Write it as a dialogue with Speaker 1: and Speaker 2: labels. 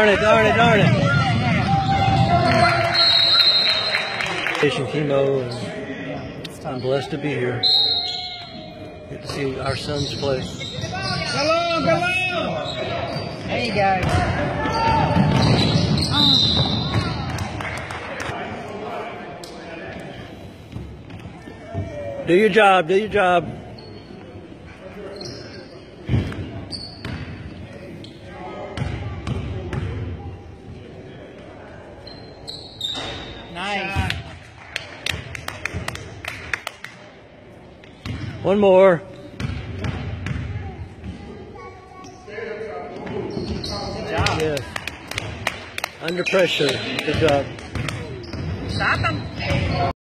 Speaker 1: darn it, darn it, darn it. Patient chemo, and I'm blessed to be here. Get to see our sons play.
Speaker 2: Come on! Hey guys.
Speaker 1: Do your job, do your job.
Speaker 2: Nice.
Speaker 1: One more.
Speaker 2: Good job.
Speaker 1: Yes. Under pressure. Good job.
Speaker 2: Stop him.